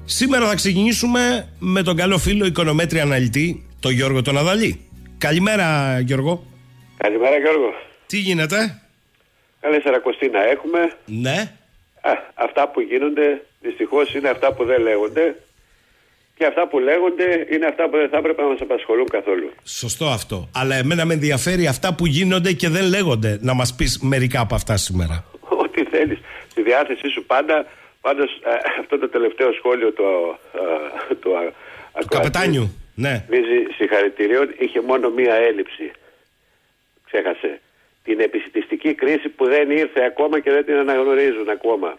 Σήμερα θα ξεκινήσουμε με τον καλό φίλο οικονομέτρη αναλυτή, τον Γιώργο τον Αδαλή. Καλημέρα, Γιώργο. Καλημέρα, Γιώργο. Τι γίνεται? Καλή Σαρακοστή να έχουμε. Ναι. Αυτά που γίνονται δυστυχώς είναι αυτά που δεν λέγονται. Και αυτά που λέγονται είναι αυτά που δεν θα έπρεπε να μας απασχολούν καθόλου. Σωστό αυτό. Αλλά εμένα με ενδιαφέρει αυτά που γίνονται και δεν λέγονται. Να μας πεις μερικά από αυτά σήμερα. Ό,τι θέλεις. Στη διάθεσή σου πάντα. Πάντως αυτό το τελευταίο σχόλιο του καπετάνιου, ναι, συγχαρητηρίων, είχε μόνο μία έλλειψη. Ξέχασε. Την επισιτιστική κρίση που δεν ήρθε ακόμα και δεν την αναγνωρίζουν ακόμα.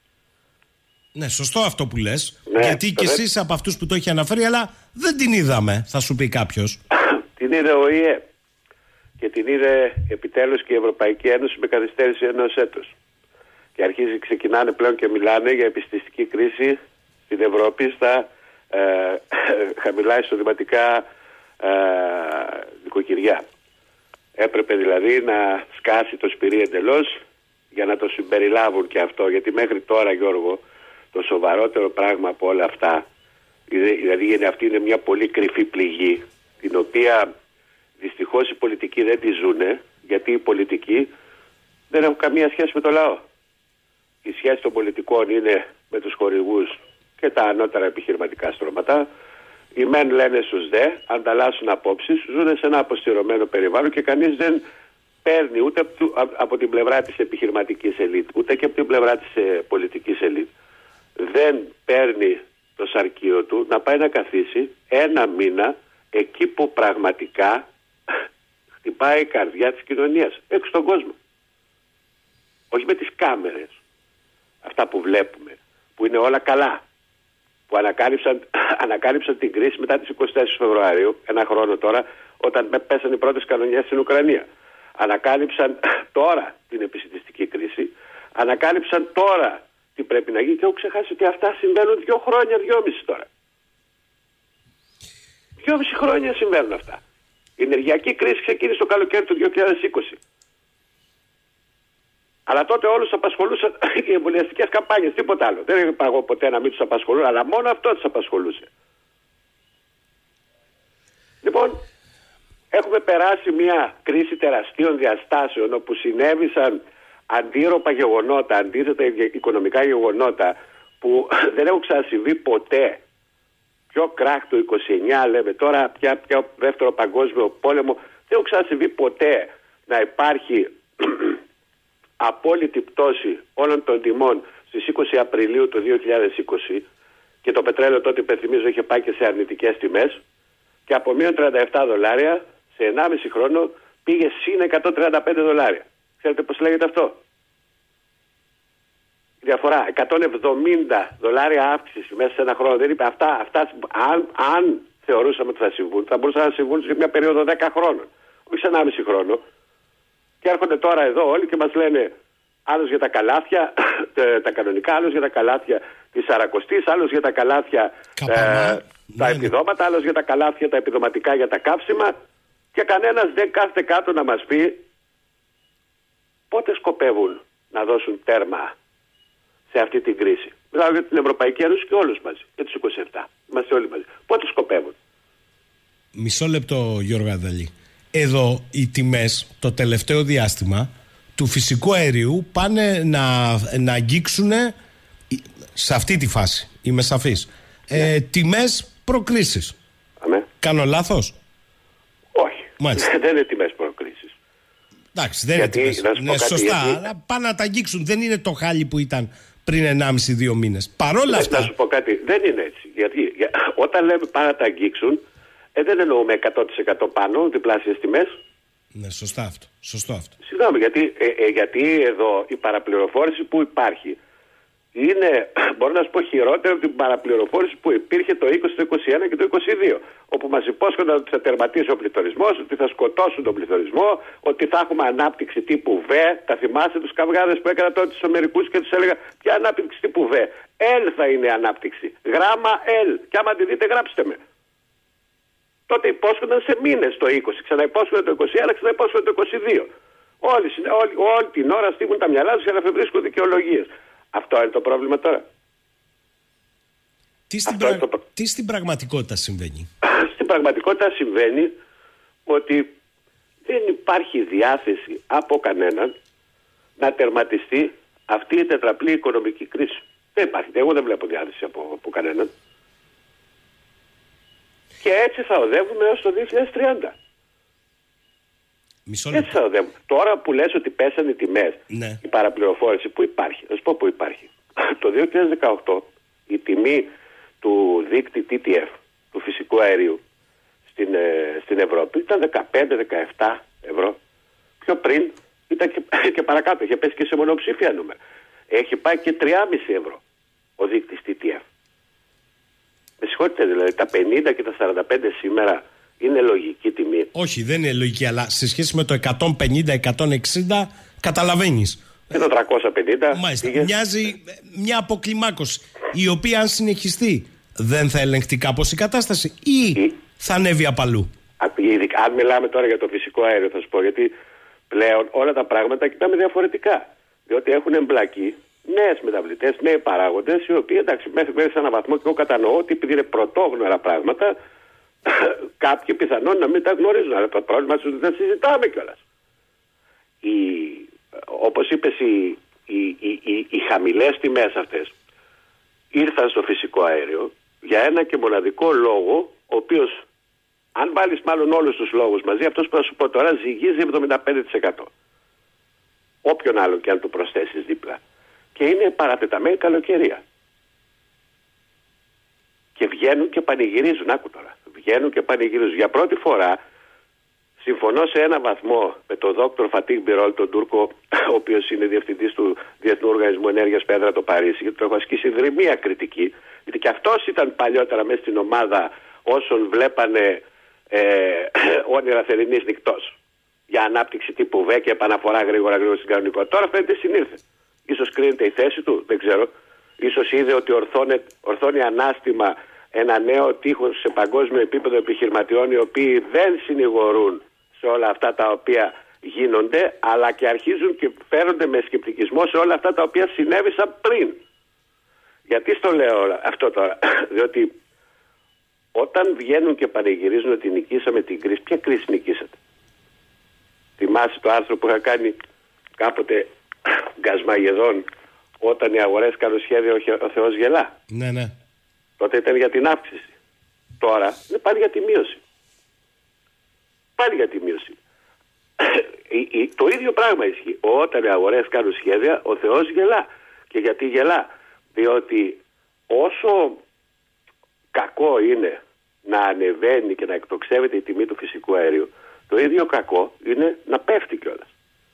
Ναι, σωστό αυτό που λες. Ναι, γιατί και εσείς από αυτούς που το έχει αναφέρει, αλλά δεν την είδαμε, θα σου πει κάποιος. Την είδε ο ΙΕ και την είδε επιτέλους και η Ευρωπαϊκή Ένωση με καθυστέρηση ενός έτους. Και ξεκινάνε πλέον και μιλάνε για επιστηστική κρίση στην Ευρώπη στα χαμηλά εισοδηματικά νοικοκυριά. Έπρεπε δηλαδή να σκάσει το σπυρί εντελώς για να το συμπεριλάβουν και αυτό. Γιατί μέχρι τώρα, Γιώργο, το σοβαρότερο πράγμα από όλα αυτά, δηλαδή αυτή είναι μια πολύ κρυφή πληγή, την οποία δυστυχώς οι πολιτικοί δεν τη ζουνε, γιατί οι πολιτικοί δεν έχουν καμία σχέση με το λαό. Η σχέση των πολιτικών είναι με τους χορηγούς και τα ανώτερα επιχειρηματικά στρώματα. Οι μεν λένε στους δε, ανταλλάσσουν απόψεις, ζουν σε ένα αποστηρωμένο περιβάλλον και κανείς δεν παίρνει ούτε από την πλευρά της επιχειρηματικής ελίτ, ούτε και από την πλευρά της πολιτικής ελίτ. Δεν παίρνει το σαρκείο του να πάει να καθίσει ένα μήνα εκεί που πραγματικά χτυπάει η καρδιά της κοινωνίας, έξω στον κόσμο. Όχι με τις κάμερες. Αυτά που βλέπουμε, που είναι όλα καλά, που ανακάλυψαν την κρίση μετά τις 24 Φεβρουαρίου, ένα χρόνο τώρα, όταν πέσανε οι πρώτες κανονιές στην Ουκρανία. Ανακάλυψαν τώρα την επισιτιστική κρίση, ανακάλυψαν τώρα τι πρέπει να γίνει και έχω ξεχάσει ότι αυτά συμβαίνουν 2 χρόνια, 2,5 τώρα. 2,5 χρόνια συμβαίνουν αυτά. Η ενεργειακή κρίση ξεκίνησε το καλοκαίρι του 2020. Αλλά τότε όλους απασχολούσαν οι εμβολιαστικές καμπάνιες, τίποτα άλλο. Δεν είπα εγώ ποτέ να μην τους απασχολούν, αλλά μόνο αυτό τους απασχολούσε. Λοιπόν, έχουμε περάσει μια κρίση τεραστίων διαστάσεων, όπου συνέβησαν αντίρροπα γεγονότα, αντίθετα οικονομικά γεγονότα, που δεν έχουν ξανασυμβεί ποτέ. Πιο κράχ το 29 λέμε, τώρα πια δεύτερο παγκόσμιο πόλεμο, δεν έχουν ξανασυμβεί ποτέ να υπάρχει απόλυτη πτώση όλων των τιμών στις 20 Απριλίου του 2020 και το πετρέλαιο τότε, υπενθυμίζω, είχε πάει και σε αρνητικές τιμές και από μείον $37 σε 1,5 χρόνο πήγε συν $135. Ξέρετε πώς λέγεται αυτό? Η διαφορά, $170 αύξηση μέσα σε ένα χρόνο. Δεν είπε αυτά αν θεωρούσαμε ότι θα συμβούν, θα μπορούσαν να συμβούν σε μια περίοδο 10 χρόνων, όχι σε 1,5 χρόνο. Και έρχονται τώρα εδώ όλοι και μας λένε άλλος για τα καλάθια, τα κανονικά, άλλος για τα καλάθια της Σαρακοστής, άλλος για τα καλάθια τα επιδόματα, άλλος για τα καλάθια τα επιδοματικά για τα καύσιμα και κανένας δεν κάθεται κάτω να μας πει πότε σκοπεύουν να δώσουν τέρμα σε αυτή την κρίση. Μιλάω για την Ευρωπαϊκή Ένωση και όλους μαζί, και τους 27. Είμαστε όλοι μαζί. Πότε σκοπεύουν? Μισό λεπτό, Γιώργο Αδαλή. Εδώ οι τιμές το τελευταίο διάστημα του φυσικού αερίου πάνε να αγγίξουν σε αυτή τη φάση, είμαι σαφής, τιμές προκρίσεις. Κάνω λάθος? Όχι, δεν είναι τιμές προκρίσεις. Εντάξει, δεν είναι τιμές. Ναι, σωστά, αλλά πάνε να τα αγγίξουν. Δεν είναι το χάλι που ήταν πριν 1,5-2 μήνες. Παρόλα αυτά. Να σου πω κάτι, δεν είναι έτσι. Γιατί όταν λέμε πάνε να τα αγγίξουν, δεν εννοούμε 100% πάνω, διπλάσιες τιμές. Ναι, σωστό αυτό. Συγγνώμη, γιατί εδώ η παραπληροφόρηση που υπάρχει είναι, μπορώ να σου πω, χειρότερη από την παραπληροφόρηση που υπήρχε το 20, το 21 και το 22. Όπου μας υπόσχονταν ότι θα τερματίσει ο πληθωρισμός, ότι θα σκοτώσουν τον πληθωρισμό, ότι θα έχουμε ανάπτυξη τύπου V. Τα θυμάστε τους καυγάδες που έκανα τότε στους Αμερικούς και τους έλεγα ποια ανάπτυξη τύπου V? L θα είναι η ανάπτυξη. Γράμμα L. Και άμα τη δείτε, γράψτε με. Τότε υπόσχονταν σε μήνες το 20, ξαναυπόσχονταν το 21, ξαναυπόσχονταν το 22. Όλη την ώρα στείλουν τα μυαλά τους για να βρίσκουν δικαιολογίες. Αυτό είναι το πρόβλημα τώρα. Τι στην πραγματικότητα συμβαίνει? Στην πραγματικότητα συμβαίνει ότι δεν υπάρχει διάθεση από κανέναν να τερματιστεί αυτή η τετραπλή οικονομική κρίση. Δεν υπάρχει. Εγώ δεν βλέπω διάθεση από κανέναν. Και έτσι θα οδεύουμε έως το 2030. Έτσι θα οδεύουμε. Τώρα που λες ότι πέσανε οι τιμές, ναι, η παραπληροφόρηση που υπάρχει, θα σου πω που υπάρχει. Το 2018 η τιμή του δείκτη TTF, του φυσικού αερίου, στην Ευρώπη ήταν 15-17 ευρώ. Πιο πριν ήταν και παρακάτω, είχε πέσει και σε μονοψήφια νούμερα. Έχει πάει και 3,5 ευρώ ο δείκτης TTF. Με συγχωρείτε, δηλαδή τα 50 και τα 45 σήμερα είναι λογική τιμή? Όχι, δεν είναι λογική, αλλά σε σχέση με το 150-160 καταλαβαίνεις. Και το 350. Μάλιστα, μοιάζει μια αποκλιμάκωση, η οποία αν συνεχιστεί δεν θα ελεγχθεί κάπως η κατάσταση ή θα ανέβει απαλού? Αν μιλάμε τώρα για το φυσικό αέριο, θα σου πω, γιατί πλέον όλα τα πράγματα κοιτάμε διαφορετικά. Διότι έχουν εμπλακεί νέες μεταβλητές, νέοι παράγοντες, οι οποίοι εντάξει, μέχρι σε έναν βαθμό και εγώ κατανοώ ότι επειδή είναι πρωτόγνωρα πράγματα, κάποιοι πιθανόν να μην τα γνωρίζουν. Αλλά το πρόβλημα είναι ότι δεν συζητάμε κιόλας. Όπως είπες, οι χαμηλές τιμές αυτές ήρθαν στο φυσικό αέριο για ένα και μοναδικό λόγο, ο οποίος, αν βάλεις μάλλον όλους τους λόγους μαζί, αυτός που θα σου πω τώρα ζυγίζει 75%. Όποιον άλλο και αν του προσθέσεις δίπλα. Και είναι παρατεταμένη καλοκαιρία. Και βγαίνουν και πανηγυρίζουν, άκου τώρα. Βγαίνουν και πανηγυρίζουν. Για πρώτη φορά, συμφωνώ σε ένα βαθμό με τον Δόκτωρ Φατίχ Μπιρόλ, τον Τούρκο, ο οποίος είναι διευθυντής του Διεθνού Οργανισμού Ενέργειας Πέδρα το Παρίσι, γιατί το έχω ασκήσει δρυμία κριτική, γιατί και αυτός ήταν παλιότερα μέσα στην ομάδα όσων βλέπανε όνειρα θερινής νυχτός για ανάπτυξη τύπου ΒΕ και επαναφορά γρήγορα στην κανονικότητα. Τώρα φαίνεται συνήρθε. Ίσως κρίνεται η θέση του, δεν ξέρω. Ίσως είδε ότι ορθώνει ανάστημα ένα νέο τείχος σε παγκόσμιο επίπεδο επιχειρηματιών, οι οποίοι δεν συνηγορούν σε όλα αυτά τα οποία γίνονται, αλλά και αρχίζουν και φέρονται με σκεπτικισμό σε όλα αυτά τα οποία συνέβησαν πριν. Γιατί στο λέω αυτό τώρα? Διότι όταν βγαίνουν και πανηγυρίζουν ότι νικήσαμε την κρίση, ποια κρίση νικήσατε? Θυμάσαι το άρθρο που είχα κάνει κάποτε Γκασμαγεδόν, όταν οι αγορές κάνουν σχέδιο ο Θεός γελά? Ναι, ναι. Τότε ήταν για την αύξηση. Τώρα είναι πάλι για τη μείωση. Πάλι για τη μείωση. Το ίδιο πράγμα ισχύει. Όταν οι αγορές κάνουν σχέδια, ο Θεός γελά. Και γιατί γελά? Διότι όσο κακό είναι να ανεβαίνει και να εκτοξεύεται η τιμή του φυσικού αερίου, το ίδιο κακό είναι να πέφτει κιόλας.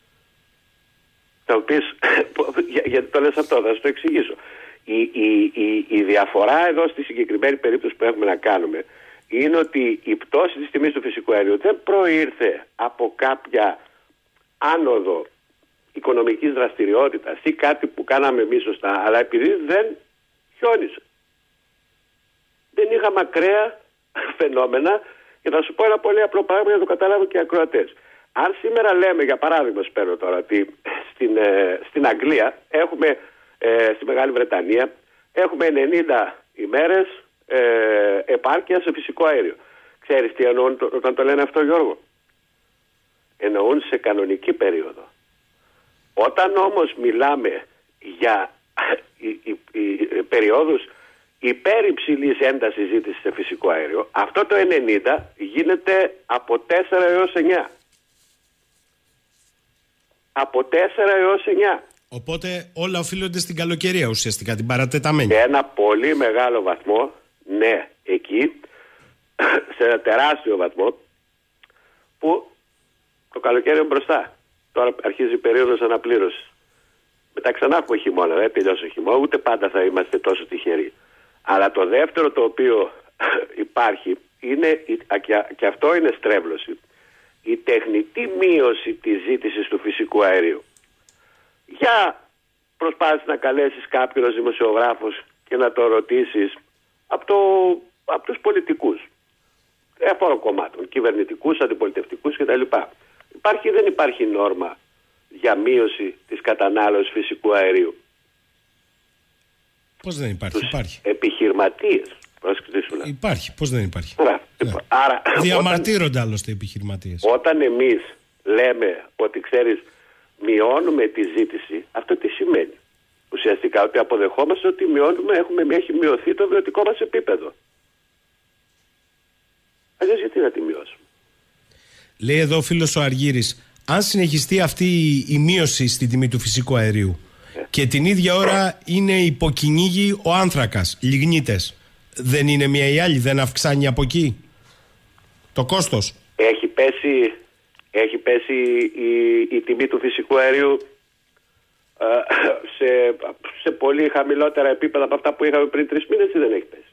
Θα μου πεις, γιατί το λες αυτό, θα σου το εξηγήσω. Η διαφορά εδώ στη συγκεκριμένη περίπτωση που έχουμε να κάνουμε είναι ότι η πτώση της τιμής του φυσικού αερίου δεν προήρθε από κάποια άνοδο οικονομικής δραστηριότητας ή κάτι που κάναμε εμείς σωστά, αλλά επειδή δεν χιόνισε. Δεν είχαμε ακραία φαινόμενα, και θα σου πω ένα πολύ απλό πράγμα για να το καταλάβουν και οι ακροατές. Αν σήμερα λέμε, για παράδειγμα, σπέρω τώρα, ότι στην Αγγλία έχουμε, στη Μεγάλη Βρετανία, έχουμε 90 ημέρες επάρκεια σε φυσικό αέριο. Ξέρεις τι εννοούν όταν το λένε αυτό, Γιώργο? Εννοούν σε κανονική περίοδο. Όταν όμως μιλάμε για περιόδους υπερυψηλής έντασης ζήτησης σε φυσικό αέριο, αυτό το 90 γίνεται από 4 έως 9. Από 4 έως 9. Οπότε όλα οφείλονται στην καλοκαιρία ουσιαστικά, την παρατεταμένη. Σε ένα πολύ μεγάλο βαθμό, ναι, εκεί, σε ένα τεράστιο βαθμό, που το καλοκαίρι είναι μπροστά. Τώρα αρχίζει η περίοδος αναπλήρωσης. Μετά ξανά έχουμε χειμώνα, δεν τελειώσει ο χειμώνα, ούτε πάντα θα είμαστε τόσο τυχεροί. Αλλά το δεύτερο το οποίο υπάρχει είναι, και αυτό είναι στρέβλωση, η τεχνητή μείωση της ζήτησης του φυσικού αερίου. Για προσπάθησε να καλέσεις κάποιον ως δημοσιογράφος και να το ρωτήσεις από τους πολιτικούς διαφόρων κομμάτων, κυβερνητικούς, αντιπολιτευτικούς κτλ. Υπάρχει ή δεν υπάρχει νόρμα για μείωση της κατανάλωσης φυσικού αερίου? Πώς δεν υπάρχει? Υπάρχει. Επιχειρηματίες. Υπάρχει. Πώς δεν υπάρχει? Ναι. Άρα, διαμαρτύρονται άλλωστε οι επιχειρηματίες. Όταν εμείς λέμε ότι ξέρεις μειώνουμε τη ζήτηση, αυτό τι σημαίνει? Ουσιαστικά ότι αποδεχόμαστε ότι έχει μειωθεί το βιωτικό μας επίπεδο. Αλλιώς γιατί να τη μειώσουμε? Λέει εδώ ο φίλος ο Αργύρης, αν συνεχιστεί αυτή η μείωση στην τιμή του φυσικού αερίου και την ίδια ώρα είναι υποκυνήγι ο άνθρακας, λιγνίτες, δεν είναι μία ή άλλη, δεν αυξάνει από εκεί το κόστος? Έχει πέσει η τιμή του φυσικού αερίου σε πολύ χαμηλότερα επίπεδα από αυτά που είχαμε πριν 3 μήνες ή δεν έχει πέσει?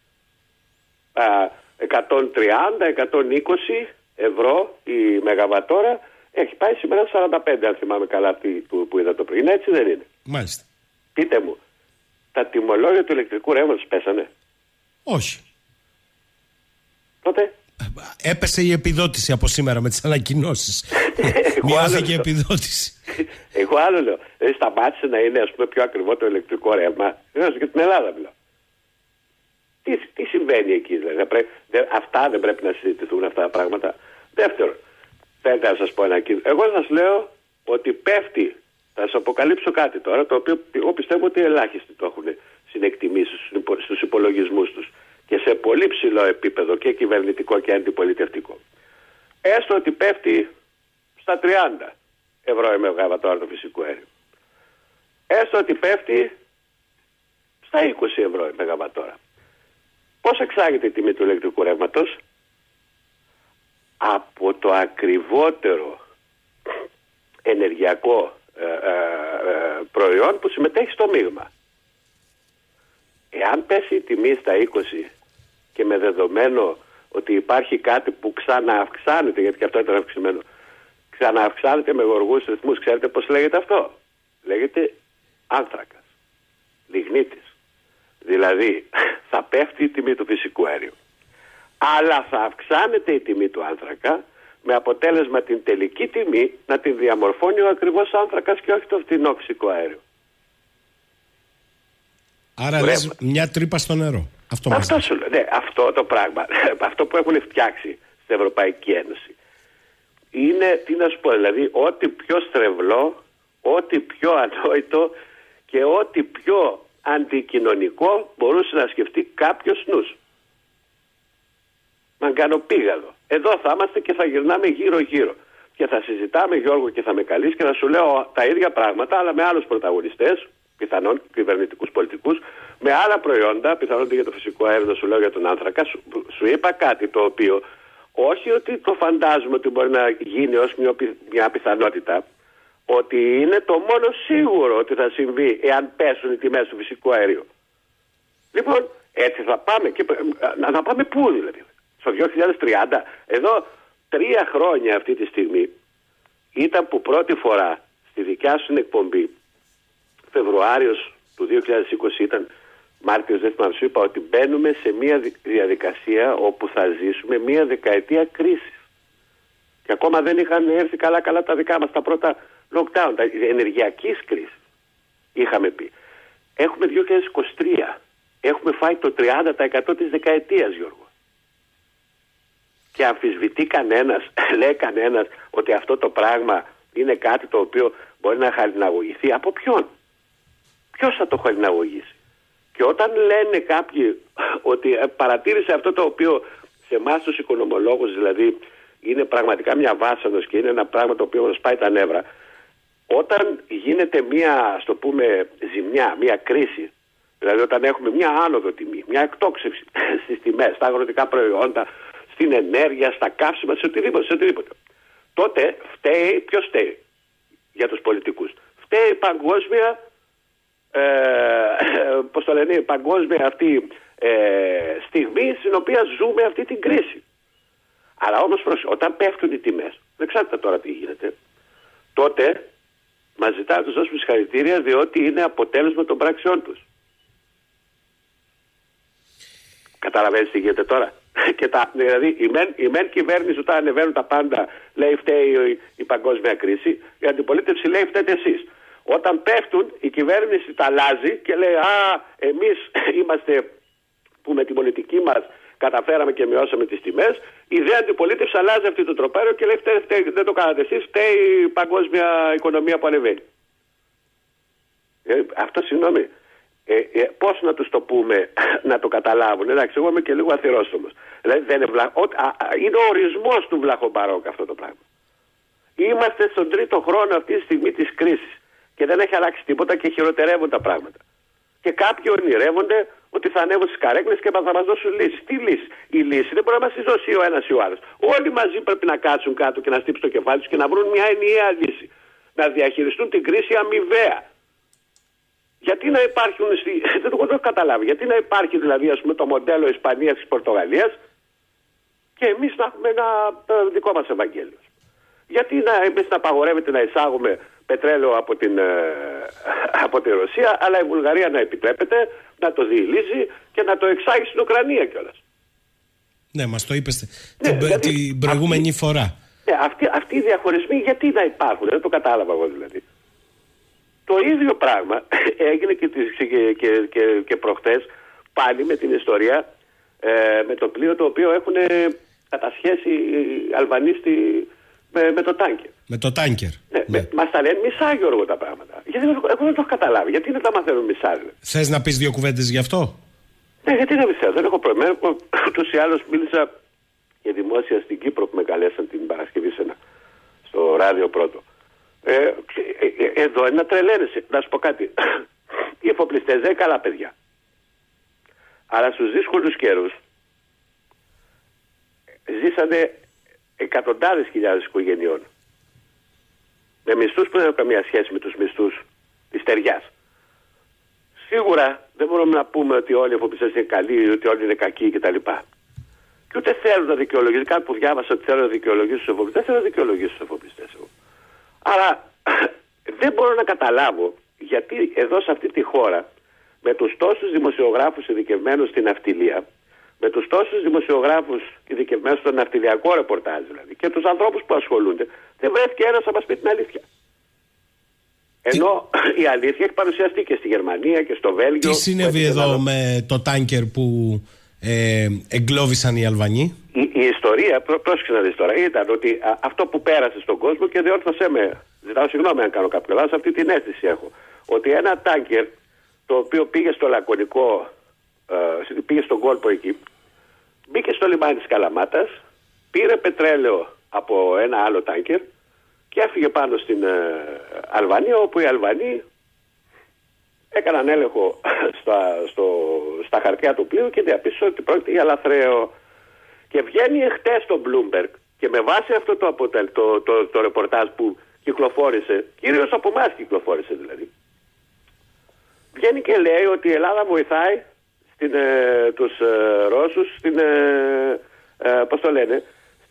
130-120 ευρώ η μεγαβατόρα έχει πάει σήμερα 45, αν θυμάμαι καλά που είδα το πριν. Έτσι δεν είναι? Μάλιστα. Πείτε μου, τα τιμολόγια του ηλεκτρικού ρεύματος πέσανε? Όχι. Τότε έπεσε η επιδότηση από σήμερα με τις ανακοινώσεις. Μειώθηκε η επιδότηση. Εγώ άλλο λέω. Σταμάτησε να είναι, ας πούμε, πιο ακριβό το ηλεκτρικό ρεύμα? Και την Ελλάδα μιλάω. Τι συμβαίνει εκεί, δηλαδή? Αυτά δεν πρέπει να συζητηθούν, αυτά τα πράγματα? Δεύτερον, θέλετε να σας πω ένα κίνδυνο? Εγώ σας λέω ότι πέφτει. Θα σας αποκαλύψω κάτι τώρα, το οποίο εγώ πιστεύω ότι ελάχιστοι το έχουν συνεκτιμήσει στους υπολογισμούς τους και σε πολύ ψηλό επίπεδο, και κυβερνητικό και αντιπολιτευτικό. Έστω ότι πέφτει στα 30 ευρώ η μεγαβατόρα το φυσικό αέριο. Έστω ότι πέφτει στα 20 ευρώ η μεγαβατόρα. Πώς εξάγεται η τιμή του ηλεκτρικού ρεύματος? Από το ακριβότερο ενεργειακό προϊόν που συμμετέχει στο μείγμα. Εάν πέσει η τιμή στα 20 και με δεδομένο ότι υπάρχει κάτι που ξανααυξάνεται, γιατί και αυτό ήταν αυξημένο, ξανααυξάνεται με γοργούς ρυθμούς, ξέρετε πώς λέγεται αυτό? Λέγεται άνθρακας, λιγνίτης. Δηλαδή θα πέφτει η τιμή του φυσικού αέριου, αλλά θα αυξάνεται η τιμή του άνθρακα, με αποτέλεσμα την τελική τιμή να την διαμορφώνει ο ακριβώς άνθρακας και όχι το φτηνό φυσικό αέριο. Άρα λες μια τρύπα στο νερό. Αυτό σου λέω. Ναι, αυτό το πράγμα, αυτό που έχουν φτιάξει στην Ευρωπαϊκή Ένωση, είναι, τι να σου πω, δηλαδή ό,τι πιο στρεβλό, ό,τι πιο ανόητο και ό,τι πιο αντικοινωνικό μπορούσε να σκεφτεί κάποιος νους. Μαγκανοπήγαδο. Εδώ θα είμαστε και θα γυρνάμε γύρω-γύρω. Και θα συζητάμε, Γιώργο, και θα με καλείς και θα σου λέω τα ίδια πράγματα, αλλά με άλλους πρωταγωνιστές, πιθανόν κυβερνητικούς πολιτικούς, με άλλα προϊόντα, πιθανόν για το φυσικό αέριο, να σου λέω για τον άνθρακα. Σου είπα κάτι το οποίο όχι ότι το φαντάζομαι ότι μπορεί να γίνει ως μια πιθανότητα, ότι είναι το μόνο σίγουρο ότι θα συμβεί εάν πέσουν οι τιμές του φυσικού αερίου. Λοιπόν, έτσι θα πάμε. Και να πάμε πού δηλαδή? Στο 2030? Εδώ 3 χρόνια αυτή τη στιγμή ήταν που πρώτη φορά στη δικιά σου εκπομπή, Φεβρουάριος του 2020 ήταν, Μάρτιος δεν θυμάμαι, σου είπα ότι μπαίνουμε σε μια διαδικασία όπου θα ζήσουμε μια δεκαετία κρίσης. Και ακόμα δεν είχαν έρθει καλά τα δικά μας τα πρώτα lockdown, τα ενεργειακής κρίσης. Είχαμε πει. Έχουμε 2023. Έχουμε φάει το 30% της δεκαετίας, Γιώργο. Και αμφισβητεί κανένας, λέει κανένας ότι αυτό το πράγμα είναι κάτι το οποίο μπορεί να χαλιναγωγηθεί? Από ποιον? Ποιος θα το χαλιναγωγήσει? Και όταν λένε κάποιοι ότι παρατήρησε αυτό το οποίο σε εμάς τους οικονομολόγους δηλαδή είναι πραγματικά μια βάσανος και είναι ένα πράγμα το οποίο μας πάει τα νεύρα, όταν γίνεται μια, ας το πούμε, ζημιά, μια κρίση, δηλαδή όταν έχουμε μια άνοδο τιμή, μια εκτόξευση στις τιμές, στα αγροτικά προϊόντα, στην ενέργεια, στα καύσιμα, σε οτιδήποτε. Τότε φταίει, ποιος φταίει για τους πολιτικούς? Φταίει η παγκόσμια, πώς το λένε, η παγκόσμια αυτή στιγμή στην οποία ζούμε αυτή την κρίση. Αλλά όμως όταν πέφτουν οι τιμές, δεν ξέρετε τώρα τι γίνεται, τότε μας ζητάνε να τους δώσουμε συγχαρητήρια διότι είναι αποτέλεσμα των πράξεών τους. Καταλαβαίνεις τι γίνεται τώρα? Και δηλαδή η μεν κυβέρνηση όταν ανεβαίνουν τα πάντα λέει φταίει η παγκόσμια κρίση, η αντιπολίτευση λέει φταίτε εσείς. Όταν πέφτουν, η κυβέρνηση τα αλλάζει και λέει εμείς είμαστε που με την πολιτική μας καταφέραμε και μειώσαμε τις τιμές. Η ιδέα αντιπολίτευση αλλάζει αυτή το τροπέριο και λέει δεν το κάνατε εσείς, φταίει η παγκόσμια οικονομία που ανεβαίνει. Αυτό συγγνώμη. Πώς να τους το πούμε να το καταλάβουν? Εντάξει, εγώ είμαι και λίγο αθυρόστομος. Δηλαδή είναι ο ορισμός του βλαχομπαρόκ αυτό το πράγμα. Είμαστε στον 3ο χρόνο αυτή τη στιγμή της κρίσης και δεν έχει αλλάξει τίποτα και χειροτερεύουν τα πράγματα. Και κάποιοι ονειρεύονται ότι θα ανέβουν στις καρέκλες και θα μας δώσουν λύσεις. Τι λύσεις? Η λύση δεν μπορεί να μας τη δώσει ο ένας ή ο άλλος. Όλοι μαζί πρέπει να κάτσουν κάτω και να στύψουν το κεφάλι τους και να βρουν μια ενιαία λύση. Να διαχειριστούν την κρίση αμοιβαία. Γιατί να υπάρχουν, δεν το έχω καταλάβει, γιατί να υπάρχει δηλαδή το μοντέλο Ισπανίας της Πορτογαλίας και εμείς να έχουμε ένα δικό μας Ευαγγέλιο? Γιατί εμείς να απαγορεύεται να εισάγουμε πετρέλαιο από τη Ρωσία, αλλά η Βουλγαρία να επιτρέπεται να το διηλύσει και να το εξάγει στην Ουκρανία κιόλας? Ναι, μας το είπες την προηγούμενη φορά. Ναι, αυτοί οι διαχωρισμοί γιατί να υπάρχουν? Δεν το κατάλαβα εγώ δηλαδή. Το ίδιο πράγμα έγινε και προχθές πάλι με την ιστορία με το πλοίο το οποίο έχουν κατασχέσει οι Αλβανοί με το τάνκερ. Με το τάνκερ. Ναι. Μας τα λένε μισά, Γιώργο, τα πράγματα. Γιατί εγώ δεν το έχω καταλάβει. Γιατί δεν τα μαθαίνουν μισά? Θες να πεις 2 κουβέντες γι' αυτό? Ναι, γιατί να μισά? Δεν έχω πρόβλημα. Ούτως ή άλλως μίλησα και δημόσια στην Κύπρο που με καλέσαν την Παρασκευή στο ράδιο Πρώτο. Εδώ είναι να τρελαίνεσαι. Να σου πω κάτι. Οι εφοπλιστές δεν είναι καλά παιδιά. Αλλά στους δύσκολους καιρούς ζήσανε εκατοντάδες χιλιάδες οικογενειών με μισθούς που δεν έχουν καμία σχέση με τους μισθούς της ταιριάς. Σίγουρα δεν μπορούμε να πούμε ότι όλοι οι εφοπλιστές είναι καλοί ή ότι όλοι είναι κακοί κτλ. Και ούτε θέλουν να δικαιολογήσουν. Κάτι που διάβασα ότι θέλουν να δικαιολογήσουν τους εφοπλιστές, δεν θέλουν να δικαιολογήσουν τους εφοπλιστές. Άρα δεν μπορώ να καταλάβω γιατί εδώ σε αυτή τη χώρα με τους τόσους δημοσιογράφους ειδικευμένους στην ναυτιλία, με τους τόσους δημοσιογράφους ειδικευμένους στο ναυτιλιακό ρεπορτάζ δηλαδή και τους ανθρώπους που ασχολούνται, δεν βρέθηκε ένας να μας πει την αλήθεια. Ενώ η αλήθεια έχει παρουσιαστεί και στη Γερμανία και στο Βέλγιο. Τι συνέβη εδώ με το τάνκερ που εγκλώβησαν οι Αλβανοί? Η ιστορία, πρόσεξε να δεις τώρα, ήταν ότι αυτό που πέρασε στον κόσμο, και διόρθωσέ με, ζητάω συγγνώμη αν κάνω κάποιο λάθος, αυτή την αίσθηση έχω, ότι ένα τάνκερ το οποίο πήγε στο Λακωνικό, πήγε στον κόλπο εκεί, μπήκε στο λιμάνι της Καλαμάτας, πήρε πετρέλαιο από ένα άλλο τάνκερ και έφυγε πάνω στην Αλβανία, όπου οι Αλβανοί έκαναν έλεγχο στα χαρτιά του πλοίου και διαπίστωσαν ότι πρόκειται για λαθρέο. Και βγαίνει εχθές στο Bloomberg και με βάση αυτό το ρεπορτάζ που κυκλοφόρησε, κυρίως από εμάς κυκλοφόρησε δηλαδή, βγαίνει και λέει ότι η Ελλάδα βοηθάει τους Ρώσους πώς το λένε,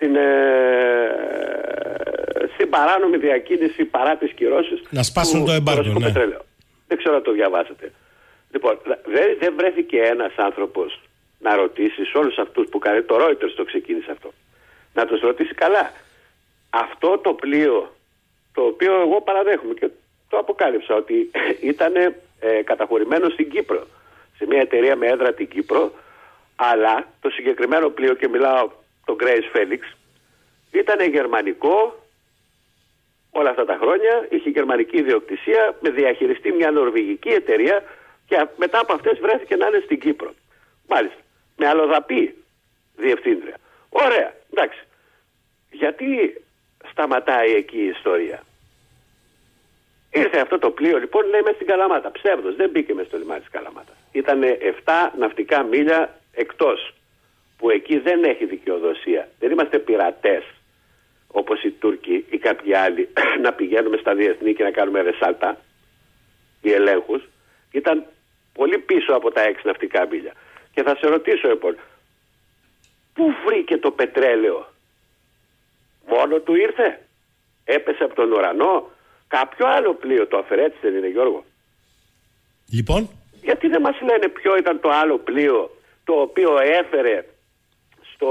στην παράνομη διακίνηση παρά τις κυρώσεις να σπάσουν το εμπάργκο, ναι. Δεν ξέρω αν το διαβάσατε. Λοιπόν, δεν βρέθηκε ένας άνθρωπος να ρωτήσει σε όλους αυτούς που κάνει, το Reuters το ξεκίνησε αυτό, να τους ρωτήσει καλά. Αυτό το πλοίο, το οποίο εγώ παραδέχομαι και το αποκάλυψα ότι ήταν καταχωρημένο στην Κύπρο, σε μια εταιρεία με έδρα την Κύπρο, αλλά το συγκεκριμένο πλοίο, και μιλάω το Grace Felix, ήταν γερμανικό όλα αυτά τα χρόνια, είχε γερμανική ιδιοκτησία, με διαχειριστή μια νορβηγική εταιρεία και μετά από αυτές βρέθηκε να είναι στην Κύπρο. Μάλιστα, με αλλοδαπή διευθύντρια. Ωραία, εντάξει. Γιατί σταματάει εκεί η ιστορία? Ήρθε αυτό το πλοίο λοιπόν, λέει, μέσα στην Καλαμάτα. Ψεύδος, δεν μπήκε μέσα στο λιμάνι της Καλαμάτας. Ήταν 7 ναυτικά μίλια εκτός, που εκεί δεν έχει δικαιοδοσία. Δεν είμαστε πειρατές όπως οι Τούρκοι ή κάποιοι άλλοι να πηγαίνουμε στα διεθνή και να κάνουμε ρεσάλτα ή ελέγχους. Ήταν πολύ πίσω από τα 6 ναυτικά μίλια. Και θα σε ρωτήσω λοιπόν, πού βρήκε το πετρέλαιο? Μόνο του ήρθε? Έπεσε από τον ουρανό? Κάποιο άλλο πλοίο το έφερε, έτσι δεν είναι, Γιώργο? Λοιπόν, γιατί δεν μας λένε ποιο ήταν το άλλο πλοίο το οποίο έφερε στο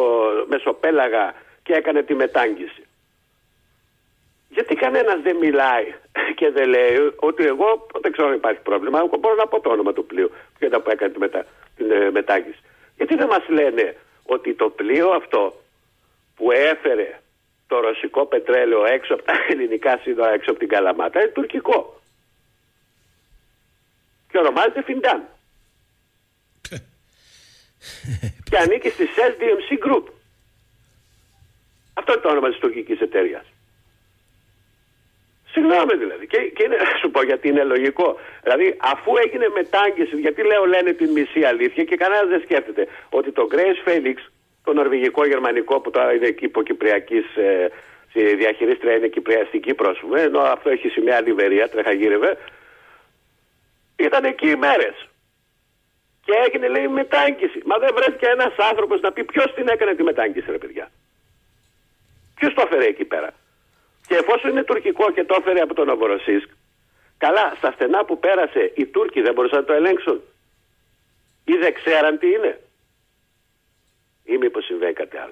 Μεσοπέλαγα και έκανε τη μετάγγιση? Γιατί κανένας δεν μιλάει και δεν λέει ότι εγώ δεν ξέρω αν υπάρχει πρόβλημα. Εγώ μπορώ να πω το όνομα του πλοίου που έκανε την μετάγγιση. Γιατί δεν μας λένε ότι το πλοίο αυτό που έφερε το ρωσικό πετρέλαιο έξω από τα ελληνικά σύνορα, έξω από την Καλαμάτα, είναι τουρκικό. Και ονομάζεται Φιντάν. Και ανήκει στη SDMC Group. Αυτό είναι το όνομα της τουρκικής εταιρείας. Συγγνώμη δηλαδή. Και είναι, σου πω γιατί είναι λογικό. Δηλαδή, αφού έγινε μετάγγιση, γιατί λένε την μισή αλήθεια και κανένας δεν σκέφτεται ότι το Grace Felix, το νορβηγικό-γερμανικό που τώρα είναι εκεί υποκυπριακής διαχειρίστρια, είναι στην Κύπρο, ενώ αυτό έχει σημαία Λιβερία, τρεχαγύρευε, ήταν εκεί ημέρες. Και έγινε, λέει, μετάγγιση. Μα δεν βρέθηκε ένας άνθρωπος να πει ποιος την έκανε τη μετάγγιση, ρε παιδιά. Ποιος το έφερε εκεί πέρα. Και εφόσον είναι τουρκικό και το έφερε από τον Νοβοροσίσκ, καλά, στα στενά που πέρασε οι Τούρκοι δεν μπορούσαν να το ελέγξουν. Ή δεν ξέραν τι είναι. Ή μήπως συμβαίνει κάτι άλλο.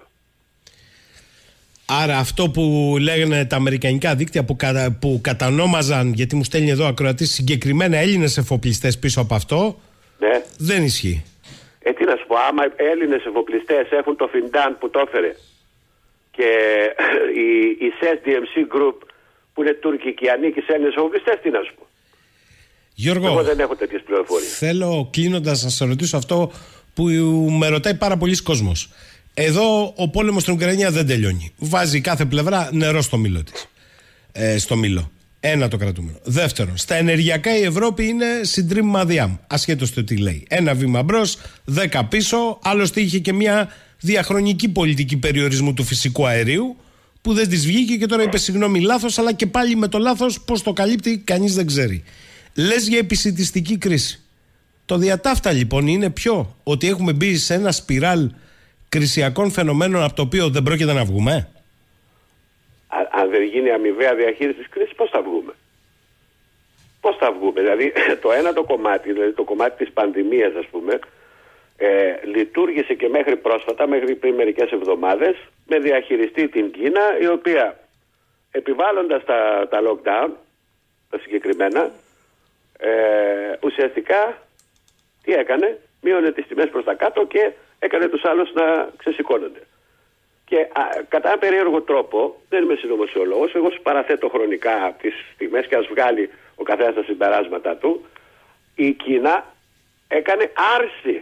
Άρα αυτό που λέγανε τα αμερικανικά δίκτυα που κατανόμαζαν, γιατί μου στέλνει εδώ ακροατής, συγκεκριμένα Έλληνες εφοπλιστές πίσω από αυτό, ναι, δεν ισχύει. Τι να σου πω, άμα Έλληνες εφοπλιστές έχουν το Φιντάν που το έφερε και η SDMC Group που είναι τουρκική ανήκει σε Έλληνες εφοπλιστές, τι να σου πω. Γιώργο, εγώ δεν έχω τέτοιες πληροφορίες. Θέλω κλείνοντας να σας ρωτήσω αυτό που με ρωτάει πάρα πολλοί κόσμος. Εδώ ο πόλεμος στην Ουκρανία δεν τελειώνει. Βάζει κάθε πλευρά νερό στο μήλο της. Στο μήλο. Ένα το κρατούμενο. Δεύτερον, στα ενεργειακά η Ευρώπη είναι συντρίμμα διάμ. Ασχέτως το τι λέει. Ένα βήμα μπρος, 10 πίσω. Άλλωστε είχε και μια διαχρονική πολιτική περιορισμού του φυσικού αερίου που δεν της βγήκε και τώρα είπε συγγνώμη λάθος, αλλά και πάλι με το λάθος πώς το καλύπτει κανείς δεν ξέρει. Λες για επισιτιστική κρίση. Το διατάφτα λοιπόν είναι ποιο? Ότι έχουμε μπει σε ένα σπιράλ κρισιακών φαινομένων από το οποίο δεν πρόκειται να βγούμε. Αν δεν γίνει αμοιβαία διαχείριση της κρίσης, πώς θα βγούμε? Πώς θα βγούμε? Δηλαδή το ένα το κομμάτι, δηλαδή το κομμάτι της πανδημίας, ας πούμε, λειτουργήσε και μέχρι πρόσφατα, μέχρι πριν μερικές εβδομάδες, με διαχειριστή την Κίνα, η οποία επιβάλλοντας τα lockdown, τα συγκεκριμένα, ουσιαστικά τι έκανε? Μείωνε τις τιμές προς τα κάτω και έκανε τους άλλους να ξεσηκώνονται. Και κατά ένα περίεργο τρόπο, δεν είμαι συνωμοσιολόγος, εγώ σου παραθέτω χρονικά τις στιγμές και ας βγάλει ο καθένας τα συμπεράσματα του, η Κίνα έκανε άρση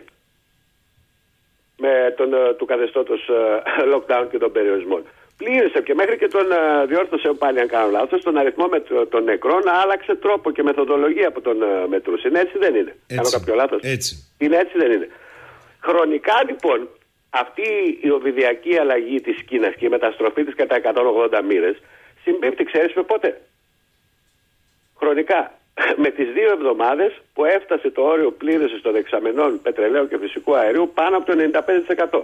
του καθεστώτος lockdown και των περιορισμών. Πλήρησε και μέχρι και τον διόρθωσε πάλι, αν κάνω λάθος, τον αριθμό των νεκρών άλλαξε τρόπο και μεθοδολογία που τον μετρούσε. Είναι έτσι, δεν είναι? Κάνω κάποιο λάθος? Έτσι. Είναι έτσι, δεν είναι? Χρονικά λοιπόν αυτή η οβιδιακή αλλαγή της Κίνας και η μεταστροφή της κατά 180 μοίρες συμπίπτει, ξέρεις με πότε? Χρονικά με τις 2 εβδομάδες που έφτασε το όριο πλήρωσης των δεξαμενών πετρελαίου και φυσικού αερίου πάνω από το 95%.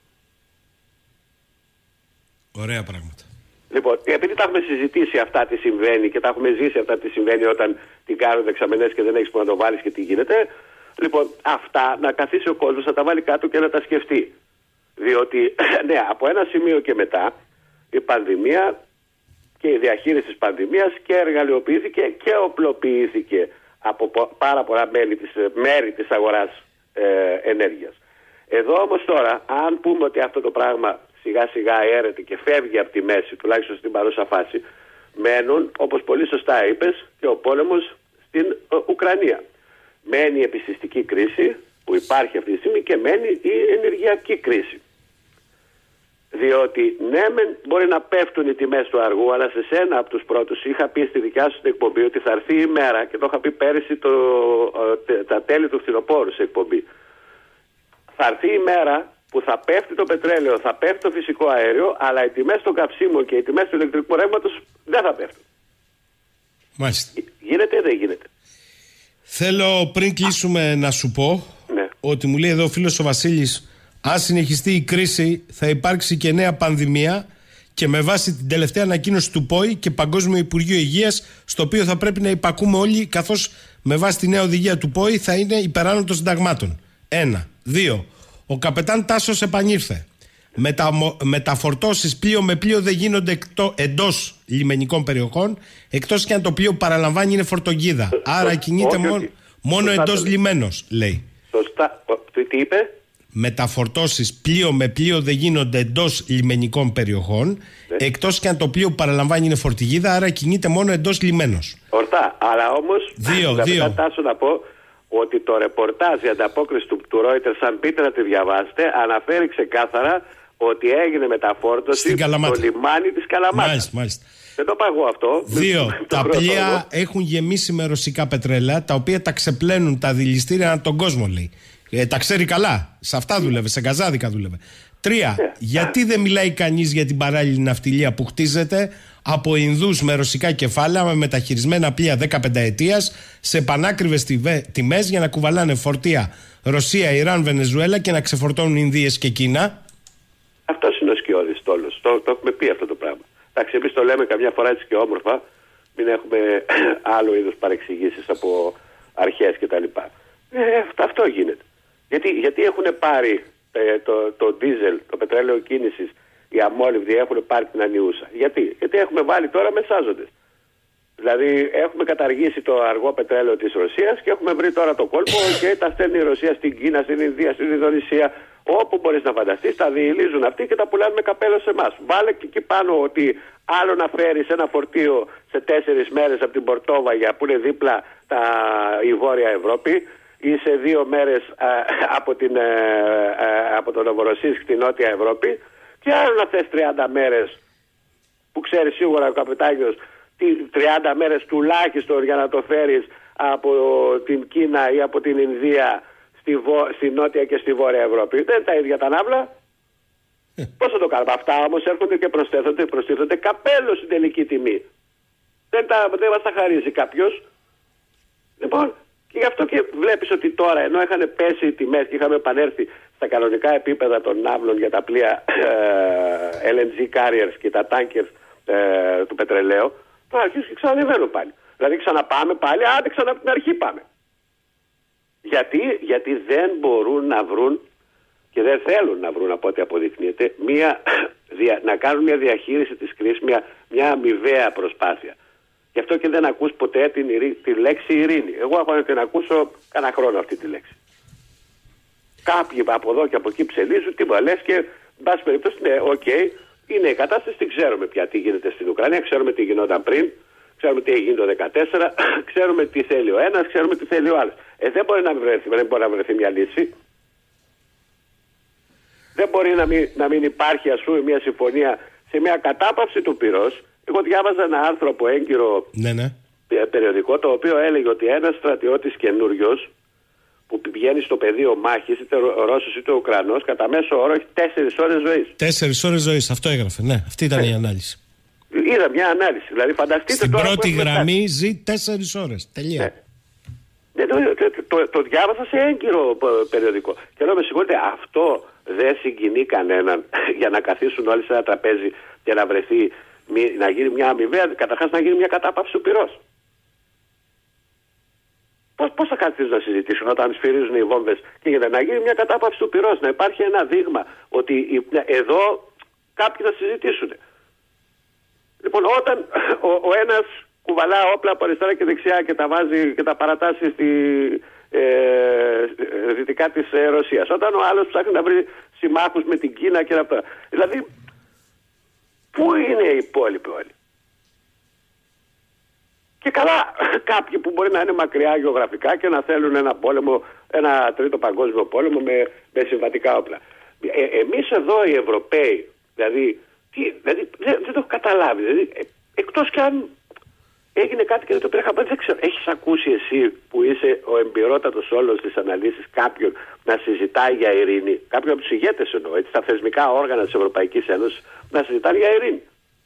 Ωραία πράγματα. Λοιπόν, επειδή τα έχουμε συζητήσει αυτά τι συμβαίνει και τα έχουμε ζήσει αυτά τι συμβαίνει όταν την κάνουν δεξαμενές και δεν έχεις που να το βάλεις και τι γίνεται, λοιπόν, αυτά να καθίσει ο κόσμος να τα βάλει κάτω και να τα σκεφτεί. Διότι, ναι, από ένα σημείο και μετά η πανδημία και η διαχείριση της πανδημίας και εργαλειοποιήθηκε και οπλοποιήθηκε από πάρα πολλά μέρη της αγοράς ενέργειας. Εδώ όμως τώρα, αν πούμε ότι αυτό το πράγμα σιγά σιγά έρεται και φεύγει από τη μέση, τουλάχιστον στην παρούσα φάση, μένουν, όπως πολύ σωστά είπες, και ο πόλεμος στην Ουκρανία. Μένει η επισιστική κρίση που υπάρχει αυτή τη στιγμή και μένει η ενεργειακή κρίση. Διότι ναι, μπορεί να πέφτουν οι τιμές του αργού, αλλά σε σένα από τους πρώτους είχα πει στη δικιά σου την εκπομπή ότι θα έρθει η μέρα, και το είχα πει πέρυσι τα τέλη του φθινοπόρου σε εκπομπή. Θα έρθει η μέρα που θα πέφτει το πετρέλαιο, θα πέφτει το φυσικό αέριο, αλλά οι τιμές των καυσίμων και οι τιμές του ηλεκτρικού ρεύματος δεν θα πέφτουν. Μάλιστα. Γίνεται ή δεν γίνεται? Θέλω πριν κλείσουμε να σου πω, ναι, ότι μου λέει εδώ ο φίλος ο Βασίλης, αν συνεχιστεί η κρίση θα υπάρξει και νέα πανδημία, και με βάση την τελευταία ανακοίνωση του ΠΟΗ και Παγκόσμιο Υπουργείο Υγείας, στο οποίο θα πρέπει να υπακούμε όλοι, καθώς με βάση τη νέα οδηγία του ΠΟΗ θα είναι υπεράνω των συνταγμάτων. 1. 2. Ο καπετάν Τάσος επανήρθε. Μεταφορτώσεις πλοίο με πλοίο δεν γίνονται εντός λιμενικών περιοχών, εκτός και αν το πλοίο που παραλαμβάνει είναι φορτογίδα. Άρα κινείται μόνο εντός λιμένος, λέει. Σωστά. Τι είπε? Μεταφορτώσεις πλοίο με πλοίο δεν γίνονται εντός λιμενικών περιοχών, εκτός και αν το πλοίο που παραλαμβάνει είναι φορτηγίδα, άρα κινείται μόνο εντός λιμένος. Ορθά. Αλλά όμως Δύο. φτάσω να πω ότι το ρεπορτάζ, η ανταπόκριση του Reuters, αν πείτε να τη διαβάσετε, αναφέρει ξεκάθαρα ότι έγινε μεταφόρτωση στο λιμάνι της Καλαμάτας. Μάλιστα. Δεν το παγώ αυτό. Δύο. Τα πλοία έχουν γεμίσει με ρωσικά πετρέλαια, τα οποία τα ξεπλένουν τα δηληστήρια ανά τον κόσμο, λέει. Τα ξέρει καλά. Σε αυτά δούλευε, σε γκαζάδικα δούλευε. Τρία. Γιατί δεν μιλάει κανείς για την παράλληλη ναυτιλία που χτίζεται από Ινδούς με ρωσικά κεφάλαια, με μεταχειρισμένα πλοία 15 ετίας, σε πανάκριβες τιμές για να κουβαλάνε φορτία Ρωσία, Ιράν, Βενεζουέλα και να ξεφορτώνουν Ινδίες και Κίνα. Αυτός είναι ο σκιώδης τόλος. Το έχουμε πει αυτό το πράγμα. Εντάξει, εμείς το λέμε καμιά φορά έτσι και όμορφα, μην έχουμε άλλο είδους παρεξηγήσεις από αρχές κτλ. Αυτό γίνεται. Γιατί έχουν πάρει το ντίζελ, το πετρέλαιο κίνησης, οι αμόλυβδοι έχουν πάρει την ανιούσα. Γιατί έχουμε βάλει τώρα μεσάζοντες. Δηλαδή έχουμε καταργήσει το αργό πετρέλαιο της Ρωσίας και έχουμε βρει τώρα το κόλπο και τα στέλνει η Ρωσία στην Κίνα, στην Ινδία, στην Ινδονησία. Όπου μπορείς να φανταστείς, τα διηλίζουν αυτοί και τα πουλάνε με καπέλο σε εμάς. Βάλε και εκεί πάνω ότι άλλο να φέρεις ένα φορτίο σε 4 μέρες από την Πορτόβαγια που είναι δίπλα η Βόρεια Ευρώπη ή σε 2 μέρες από το Νοβοροσίσκ στην Νότια Ευρώπη και άλλο να θες 30 μέρες που ξέρει σίγουρα ο καπετάνιος 30 μέρες τουλάχιστον για να το φέρεις από την Κίνα ή από την Ινδία στη Νότια και στη Βόρεια Ευρώπη. Δεν είναι τα ίδια τα ναύλα. Πώς θα το κάνουμε? Αυτά όμως έρχονται και προστίθονται καπέλο στην τελική τιμή. Δεν μας τα χαρίζει κάποιος. Λοιπόν, και γι' αυτό και βλέπεις ότι τώρα, ενώ είχαν πέσει οι τιμές και είχαμε επανέλθει στα κανονικά επίπεδα των ναύλων για τα πλοία LNG carriers και τα tankers του πετρελαίου, τώρα αρχίζουν και ξανανεβαίνουν πάλι. Δηλαδή ξαναπάμε πάλι, άντε ξανά από την αρχή πάμε. Γιατί δεν μπορούν να βρουν και δεν θέλουν να βρουν, από ό,τι αποδεικνύεται, να κάνουν μια διαχείριση της κρίσης, μια αμοιβαία προσπάθεια. Γι' αυτό και δεν ακούς ποτέ τη λέξη ειρήνη. Εγώ έχω να την ακούσω κανένα χρόνο αυτή τη λέξη. Κάποιοι από εδώ και από εκεί ψελίζουν, τι μου λες και εν πάση περιπτώσει, ναι, είναι η κατάσταση, την ξέρουμε πια τι γίνεται στην Ουκρανία, ξέρουμε τι γινόταν πριν, ξέρουμε τι έγινε το 2014, ξέρουμε τι θέλει ο ένας, ξέρουμε τι θέλει ο άλλος. Δεν μπορεί να βρεθεί μια λύση. Δεν μπορεί να μην υπάρχει, ας πούμε, μια συμφωνία σε μια κατάπαυση του πυρός. Εγώ διάβαζα ένα άρθρο από έγκυρο περιοδικό, το οποίο έλεγε ότι ένας στρατιώτης καινούριος που πηγαίνει στο πεδίο μάχης, είτε ο Ρώσος είτε ο Ουκρανός, κατά μέσο όρο έχει 4 ώρες ζωής. 4 ώρες ζωής, αυτό έγραφε, ναι. Αυτή ήταν η ανάλυση. Είδα μια ανάλυση. Δηλαδή, φανταστείτε στην τώρα πρώτη γραμμή ζει 4 ώρες. Τελεία. Το διάβασα σε έγκυρο περιοδικό. Και λέω, με συγχωρείτε, αυτό δεν συγκινεί κανέναν για να καθίσουν όλοι σε ένα τραπέζι και να βρεθεί, να γίνει μια αμοιβαία, καταρχάς να γίνει μια κατάπαυση του πυρός. Πώς θα καθίσουν να συζητήσουν όταν σφυρίζουν οι βόμβες και για να γίνει μια κατάπαυση του πυρός, να υπάρχει ένα δείγμα ότι εδώ κάποιοι θα συζητήσουν. Λοιπόν, όταν ο ένας κουβαλά όπλα από αριστερά και δεξιά και τα βάζει και τα παρατάσσει στη δυτικά της Ρωσίας, όταν ο άλλος ψάχνει να βρει συμμάχους με την Κίνα και αυτά. Δηλαδή, πού είναι οι υπόλοιποι όλοι? Και καλά, κάποιοι που μπορεί να είναι μακριά γεωγραφικά και να θέλουν ένα πόλεμο, ένα τρίτο παγκόσμιο πόλεμο με συμβατικά όπλα. Εμείς εδώ οι Ευρωπαίοι, δηλαδή δεν το έχω καταλάβει. Δηλαδή, εκτός κι αν έγινε κάτι και δεν το πήρα χαμπάρι, δεν ξέρω. Έχεις ακούσει εσύ που είσαι ο εμπειρότατος όλος της αναλύσης κάποιον να συζητάει για ειρήνη? Κάποιον από τους ηγέτες εννοώ, έτσι, στα θεσμικά όργανα της Ευρωπαϊκής Ένωσης να συζητάνε για ειρήνη?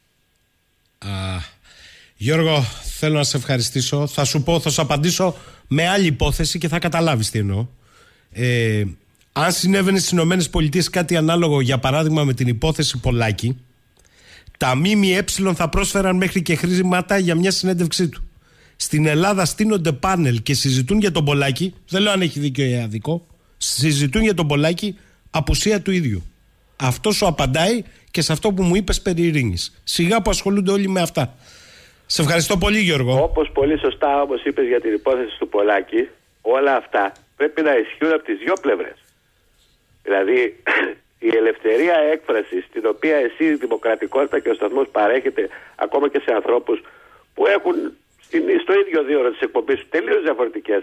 Γιώργο, θέλω να σε ευχαριστήσω. Θα σου απαντήσω με άλλη υπόθεση και θα καταλάβεις τι εννοώ. Αν συνέβαινε στις ΗΠΑ κάτι ανάλογο, για παράδειγμα με την υπόθεση Πολάκη, τα ΜΜΕ θα πρόσφεραν μέχρι και χρήματα για μια συνέντευξή του. Στην Ελλάδα στείνονται πάνελ και συζητούν για τον Πολάκη. Δεν λέω αν έχει δίκιο ή αδικό. Συζητούν για τον Πολάκη, απουσία του ίδιου. Αυτό σου απαντάει και σε αυτό που μου είπες περί ειρήνης. Σιγά που ασχολούνται όλοι με αυτά. Σε ευχαριστώ πολύ, Γιώργο. Όπως πολύ σωστά όπως είπες για την υπόθεση του Πολάκη, όλα αυτά πρέπει να ισχύουν από τις δύο πλευρές. Δηλαδή η ελευθερία έκφρασης, την οποία εσύ η δημοκρατικότητα και ο σταθμός παρέχεται ακόμα και σε ανθρώπους που έχουν στο ίδιο δίωρο της εκπομπής σου τελείως διαφορετικές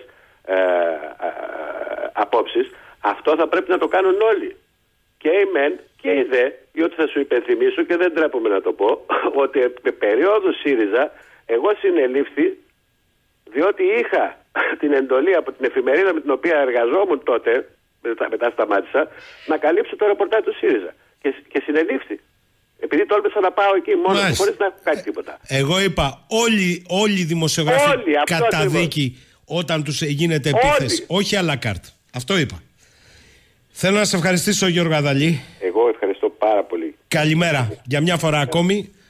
απόψεις, αυτό θα πρέπει να το κάνουν όλοι. Και η μεν και η δε, διότι θα σου υπενθυμίσω και δεν τρέπομαι να το πω, ότι επί περίοδο ΣΥΡΙΖΑ εγώ συνελήφθη διότι είχα την εντολή από την εφημερίδα με την οποία εργαζόμουν τότε, μετά σταμάτησα, να καλύψω το ρεπορτάζ του ΣΥΡΙΖΑ. Και συνελήφθη. Επειδή τόλμησα να πάω εκεί μόνο, χωρίς να έχω κάνει τίποτα. Εγώ είπα, όλοι οι δημοσιογράφοι καταδίκη όταν τους γίνεται επίθεση. Όχι à la carte. Αυτό είπα. Θέλω να σε ευχαριστήσω, Γιώργο Αδαλή. Εγώ ευχαριστώ πάρα πολύ. Καλημέρα. Για μια φορά ακόμη.